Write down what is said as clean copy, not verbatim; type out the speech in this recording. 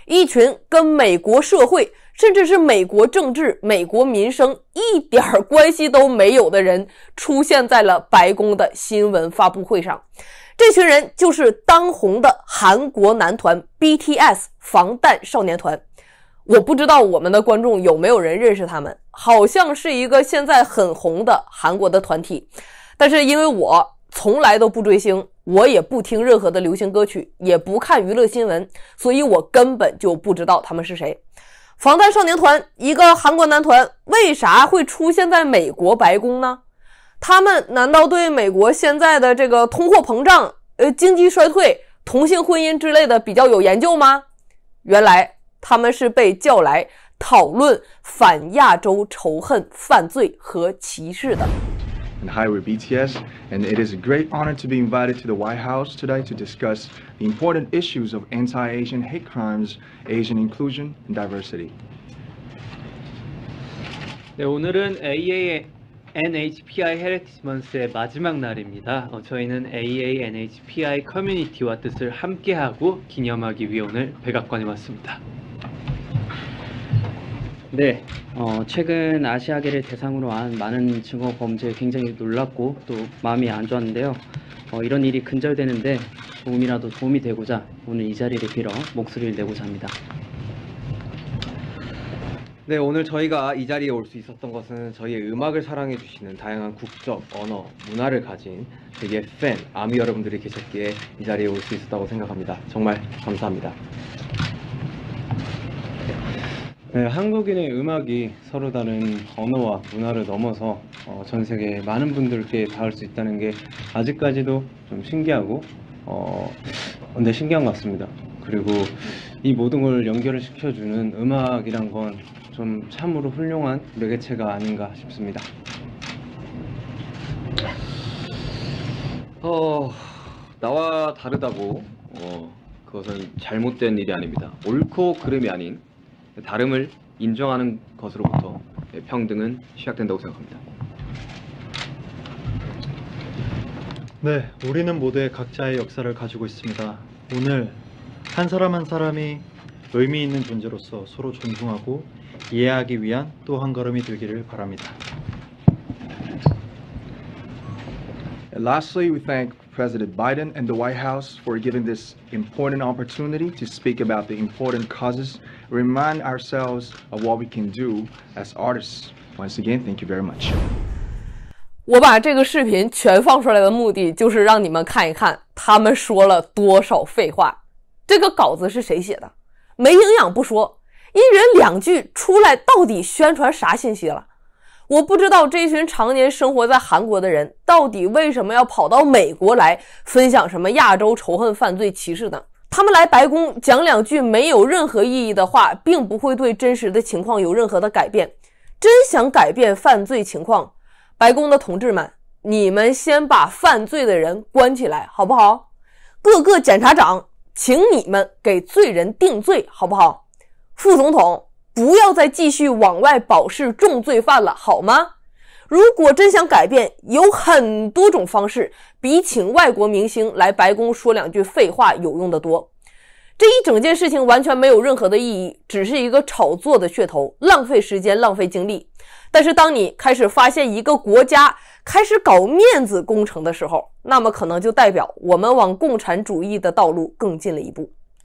一群跟美国社会甚至是美国政治、美国民生一点关系都没有的人出现在了白宫的新闻发布会上。这群人就是当红的韩国男团 BTS 防弹少年团。我不知道我们的观众有没有人认识他们，好像是一个现在很红的韩国的团体，但是因为我从来都不追星，我也不听任何的流行歌曲，也不看娱乐新闻，所以我根本就不知道他们是谁。防弹少年团，一个韩国男团，为啥会出现在美国白宫呢？他们难道对美国现在的这个通货膨胀、经济衰退、同性婚姻之类的比较有研究吗？原来他们是被叫来讨论反亚洲仇恨、犯罪和歧视的。 Hi, we're BTS, and it is a great honor to be invited to the White House today to discuss the important issues of anti-Asian hate crimes, Asian inclusion, and diversity. 네, 오늘은 AANHPI 헤리티지 먼스의 마지막 날입니다. 저희는 AANHPI 커뮤니티와 뜻을 함께하고 기념하기 위해 오늘 백악관에 왔습니다. 네, 최근 아시아계를 대상으로 한 많은 증오 범죄에 굉장히 놀랍고 또 마음이 안 좋았는데요. 이런 일이 근절되는데 조금이라도 도움이 되고자 오늘 이 자리를 빌어 목소리를 내고자 합니다. 네, 오늘 저희가 이 자리에 올 수 있었던 것은 저희의 음악을 사랑해 주시는 다양한 국적, 언어, 문화를 가진 저희의 팬, 아미 여러분들이 계셨기에 이 자리에 올 수 있었다고 생각합니다. 정말 감사합니다. 네, 한국인의 음악이 서로 다른 언어와 문화를 넘어서 전 세계 많은 분들께 닿을 수 있다는 게 아직까지도 좀 신기하고 근데 신기한 것 같습니다. 그리고 이 모든 걸 연결을 시켜주는 음악이란 건 좀 참으로 훌륭한 매개체가 아닌가 싶습니다. 나와 다르다고 그것은 잘못된 일이 아닙니다. 옳고 그름이 아닌 다름을 인정하는 것으로부터 평등은 시작된다고 생각합니다. 네, 우리는 모두의 각자의 역사를 가지고 있습니다. 오늘 한 사람 한 사람이 의미 있는 존재로서 서로 존중하고 이해하기 위한 또 한 걸음이 되기를 바랍니다. And lastly, we thank President Biden and the White House for giving this important opportunity to speak about the important causes, remind ourselves of what we can do as artists. Once again, thank you very much. 我把这个视频全放出来的目的就是让你们看一看他们说了多少废话。这个稿子是谁写的？没营养不说，一人两句出来到底宣传啥信息了？我不知道这群常年生活在韩国的人到底为什么要跑到美国来分享什么亚洲仇恨、犯罪、歧视呢？他们来白宫讲两句没有任何意义的话，并不会对真实的情况有任何的改变。真想改变犯罪情况，白宫的同志们，你们先把犯罪的人关起来好不好？各个检察长，请你们给罪人定罪好不好？副总统，不要再继续往外保释重罪犯了好吗？如果真想改变，有很多种方式，比请外国明星来白宫说两句废话有用得多。这一整件事情完全没有任何的意义，只是一个炒作的噱头，浪费时间，浪费精力。但是当你开始发现一个国家开始搞面子工程的时候，那么可能就代表我们往共产主义的道路更近了一步。